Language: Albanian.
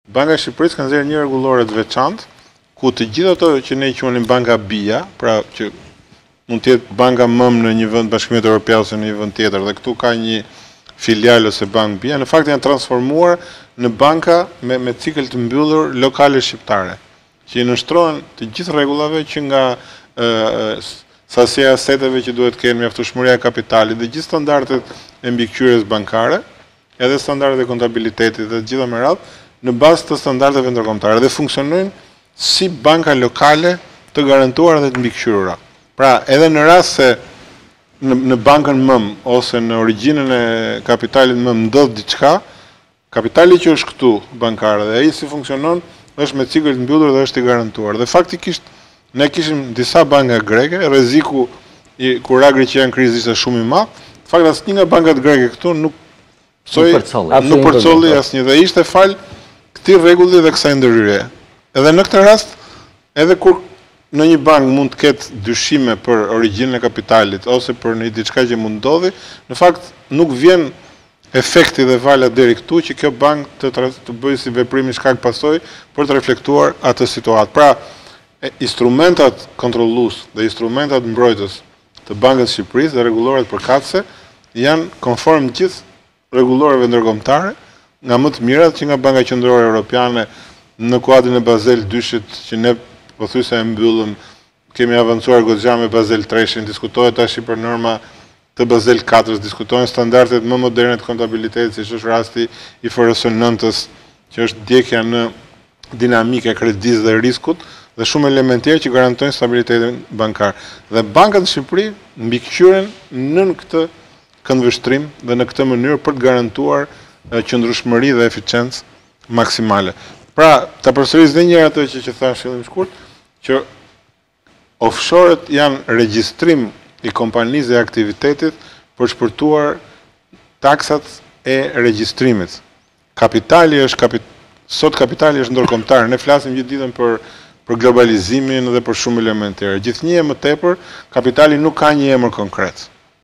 Banka e Shqipërisë ka nxjerrë një rregullore të veçantë, ku të gjithë ato që ne quajmë banka BIA, pra që mund të jetë banka mëm në një vend Bashkimit Evropian ose në një vend tjetër, dhe këtu ka një filial ose bank BIA, në fakt janë transformuar në banka me cikël të mbyllur lokale shqiptare, që i nështrohen të gjithë rregullave që nga sasia aseteve që duhet kenë, mjaftueshmëria e kapitalit dhe gjithë standardet e mbikëqyrjes bankare, edhe standardet e kontabilitetit dhe të gjitha me radhë, në bazë të standardeve ndërkombëtare dhe funksionojnë si banka lokale të garantuara dhe të mbikëqyrura. Pra, edhe në rast se në bankën mëm ose në origjinën e kapitalit mëm ndodh diçka, kapitali që është këtu bankare dhe ai si funksionon është me cikël të mbyllur dhe është i garantuar. Dhe faktikisht ne kishim disa banka greke, rreziku kur ra Greqia në krizë ishte shumë i madh. Në fakt asnjë nga bankat greke këtu nuk përcolli asnjë dhe ishte fal këtij rregulli dhe kësaj ndërhyrje. Edhe në këtë rast, edhe kur në një bank mund të ketë dyshime për origjinën e kapitalit ose për një diçka që mund ndodhi, në fakt nuk vjen efekti dhe vala deri këtu që kjo bank të bëjë si veprim i shkak pasojë për të reflektuar atë situatë. Pra, instrumentat kontrollues dhe instrumentat mbrojtës të Bankës së Shqipërisë dhe rregulloret përkatëse janë konform gjithë rregulloreve ndërkombëtare, nga më të mirat që nga Banka Qendrore Evropiane në kuadrin e Basel 2-shit që ne pothuajse e mbyllëm, kemi avancuar goxha me Basel 3-shin, diskutohet tash për norma të Basel 4-s, diskutohen standardet më moderne të kontabilitetit, siç është rasti i IFRS 9-s, që është ndjekja në dinamikë e kredisë dhe riskut, dhe shumë elementë tjerë që garantojnë stabilitetin bankar. Dhe bankat në Shqipëri mbikëqyren në këtë këndvështrim dhe në këtë mënyrë për të garantuar qëndrueshmëri dhe eficiencë maksimale. Pra, ta përsëris dhe një ato që thash fillim shkurt, që offshore-et janë regjistrim i kompanisë dhe aktivitetit për shpërtuar taksat e regjistrimit. Sot kapitali është ndërkombëtar, ne flasim gjithë ditën për globalizimin dhe për shumë elementë tjerë. Gjithnjë më tepër, kapitali nuk ka një emër konkret.